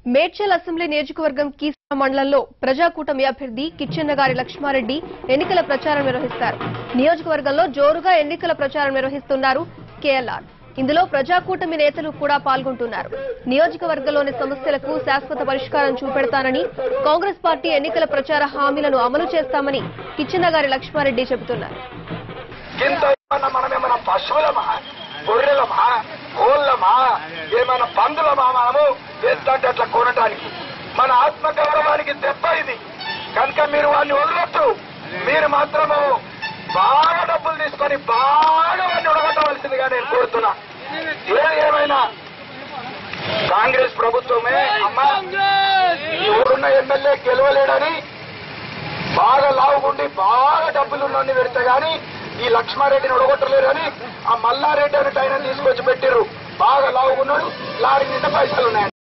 Medchal assembly నియోజకవర్గం కీసర మండలంలో ప్రజాకూటమి అభ్యర్థి కిచ్చెన్నగారి లక్ష్మారెడ్డి ఎన్నికల ప్రచారం నిర్వహిస్తారు. నియోజకవర్గంలో జోరుగా ఎన్నికల ప్రచారం నిర్వహిస్తున్నారు కేఎల్ఆర్. ఇందులో ప్రజాకూటమి నేతలు కూడా పాల్గొంటున్నారు. నియోజకవర్గంలోని సమస్యలకు శాశ్వత పరిష్కారం చూపెడతానని, కాంగ్రెస్ పార్టీ ఎన్నికల ప్రచార హామీలను అమలు చేస్తామని కిచ్చెన్నగారి లక్ష్మారెడ్డి చెబుతున్నారు. గొర్రెలమా కోళ్ళమా ఏమైనా పందులమా మనము వేస్తుంటే అట్లా కొనటానికి మన ఆత్మగౌరవానికి దెబ్బ ఇది కనుక మీరు వాడిని వదలొద్దు. మీరు మాత్రము బాగా డబ్బులు తీసుకొని బాగా వాడిని ఉడగొట్టవలసిందిగా నేను కోరుతున్నా. ఏమైనా కాంగ్రెస్ ప్రభుత్వమే అమ్మా ఎవరున్న ఎమ్మెల్యే గెలవలేడని బాగా లావుగుండి బాగా డబ్బులున్నోని పెడితే గాని ఈ లక్ష్మారెడ్డిని ఉడగొట్టలేరు అని ఆ మల్లారెడ్డి అని ఆయన తీసుకొచ్చి పెట్టిర్రు. బాగా లావుకున్నాడు, లారీ నిండా పైసలున్నాయి.